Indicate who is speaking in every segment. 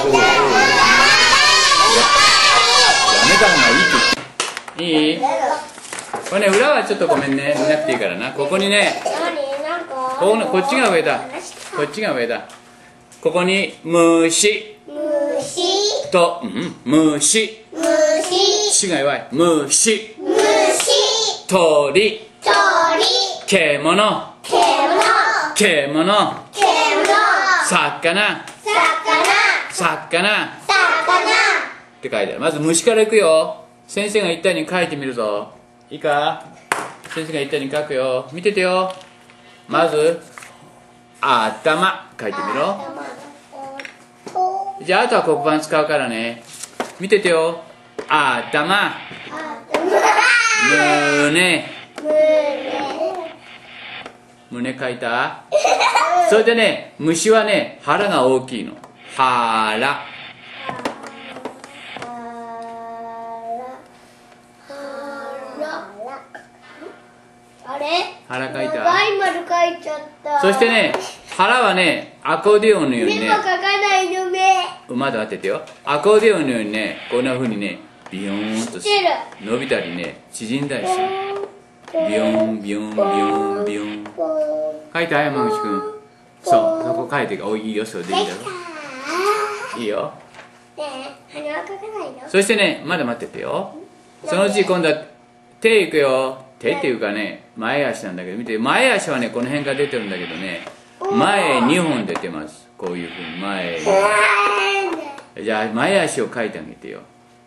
Speaker 1: めた方がいいって言って。いい？これね、裏はちょっとごめんね、見なくていいからな。ここにね、こっちが上だ。こっちが上だ。ここに虫と、虫。虫が弱い。虫。鳥。獣。魚って書いてある。まず虫からいくよ。先生が言ったように書いてみるぞ。いいか？先生が言ったように書くよ。見ててよ。まず頭書いてみろ。じゃああとは黒板使うからね。見ててよ。頭、胸書いた？それでね、虫はね、腹が大きいの。腹。腹書いた？そしてね、腹はね、アコーディオンのようにね、まだ当ててよ。アコーディオンのようにね、こんな風にね、ビヨーンと伸びたりね、縮んだりする。ビヨンビヨンビヨンビヨン。書いた？山口くん。そう、そこ書いてか。おいいよ、それでいいだろ。いいよ。そしてね、まだ待っててよ。そのうち今度は手いくよ。手っていうかね、前足なんだけど、見て、前足はね、この辺が出てるんだけどね、前2本出てます。こういうふうに前に。じゃあ前足を書いてあげてよ。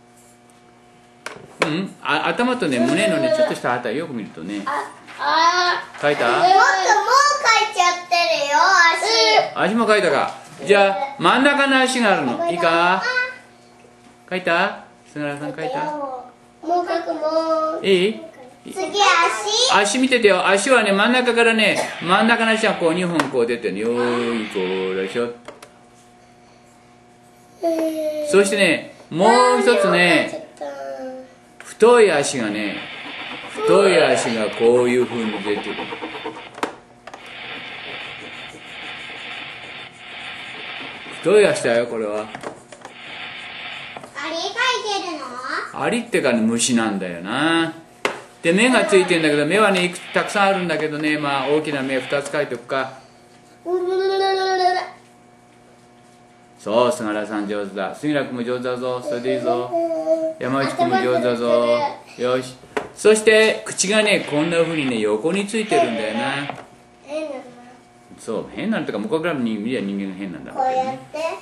Speaker 1: 頭とね、胸のね、ちょっとした辺りよく見るとね。書いた？
Speaker 2: もう書いちゃってるよ、
Speaker 1: 足も書いたか。じゃあ真ん中の足があるの。いいか？書いた？菅原さん書いた？
Speaker 2: もう書くもん。
Speaker 1: いい？
Speaker 2: 次足
Speaker 1: 見ててよ。足はね、真ん中からね、真ん中の足はこう2本こう出てるの。よーい、こうでしょ。そしてね、もう一つね、太い足がね、太い足がこういう風に出てる。太い足だよ、これは。
Speaker 2: アリ書いてるの？
Speaker 1: アリってかね、虫なんだよな。で、目がついてんだけど、目はね、たくさんあるんだけどね、まあ、大きな目2つ描いておくか。そう、菅原さん上手だ。杉浦君も上手だぞ。それでいいぞ。山内君も上手だぞ。よし。そして、口がね、こんな風にね、横についてるんだよな。そう、変なのとか、向こうから見りゃ人間が変なんだろうけどね。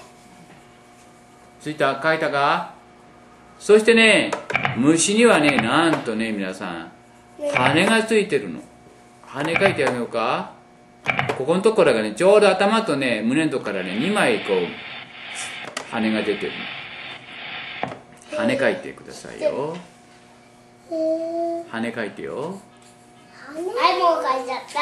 Speaker 1: ついた？描いたか？そしてね、虫にはね、なんとね、皆さん、羽がついてるの。羽描いてあげようか。ここのところがね、ちょうど頭とね、胸のところからね、2枚こう、羽が出てるの。羽描いてくださいよ。羽描いてよ。
Speaker 2: はい、もう書いちゃった。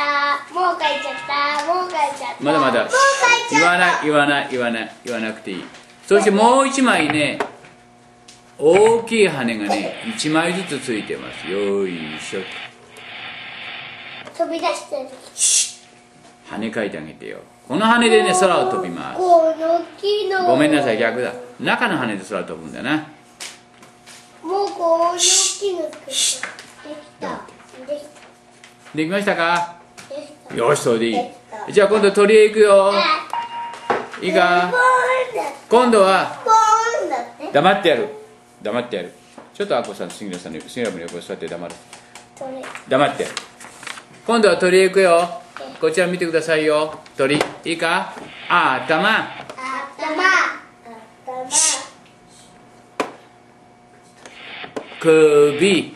Speaker 2: もう書いちゃった。もう書いちゃった。
Speaker 1: まだまだ。言わなくていい。そしてもう1枚ね、大きい羽がね、1枚ずつついてます。よいしょ。
Speaker 2: 飛び出してる。
Speaker 1: 羽描いてあげてよ。この羽でね、空を飛びます。ごめんなさい、逆だ。中の羽で空を飛ぶんだな。
Speaker 2: もうこう大きいの作って。できた。
Speaker 1: できましたか？よし、それでいい。じゃあ今度鳥へ行くよ。いいか？今度は黙ってやる。黙ってやる。ちょっとアッコさん、杉浦君の横に座って黙る。黙って。今度は鳥へ行くよ。こちら見てくださいよ。鳥、いいか？頭。首。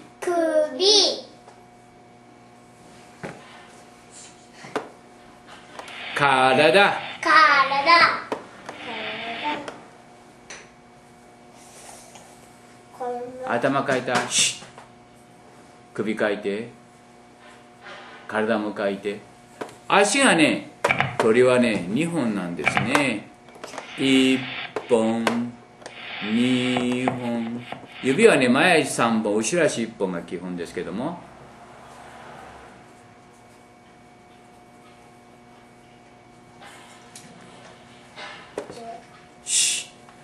Speaker 1: 体。頭書いた。首書いて。体も書いて。足がね、鳥はね、2本なんですね。1本、2本。指はね、前足3本、後ろ足1本が基本ですけども。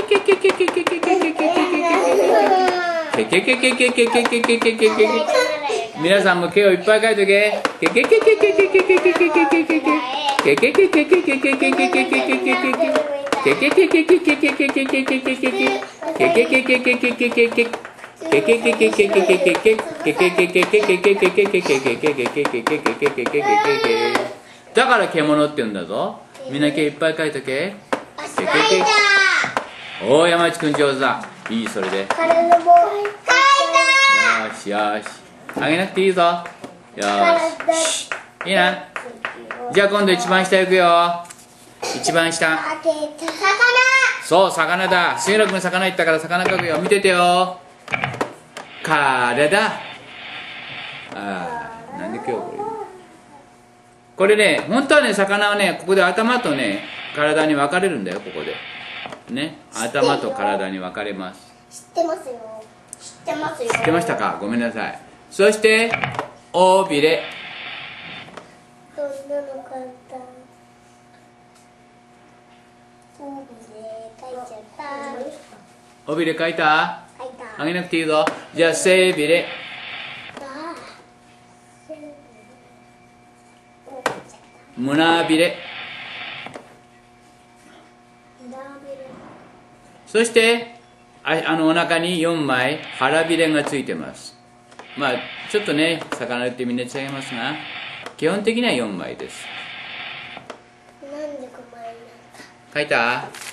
Speaker 1: 皆さんも毛をいっぱい描いとけ。だから獣って言うんだぞ。みんな毛いっぱい描いとけ。おー、山内くん上手だ。いい、それで。よしよし。あげなくていいぞ。よし。いいな。じゃあ今度一番下行くよ。一番下。そう、魚だ。杉浦君魚行ったから魚描くよ。見ててよ。体。なんで今日これ。これね、本当はね、魚はね、ここで頭とね、体に分かれるんだよ、ここで。ね、頭と体に分かれます。
Speaker 2: 知ってますよ。知
Speaker 1: ってましたか。ごめんなさい。そして尾びれ。
Speaker 2: そんなの簡単。尾びれ書いちゃった。
Speaker 1: 尾びれ書いた？
Speaker 2: 書いた。
Speaker 1: あげなくていいぞ。じゃあ背びれ。胸びれ。そしてお腹に4枚腹びれがついてます。まあちょっとね、魚ってみんな違いますが、基本的には4枚です。
Speaker 2: なんで5枚なんだ。
Speaker 1: 書いた？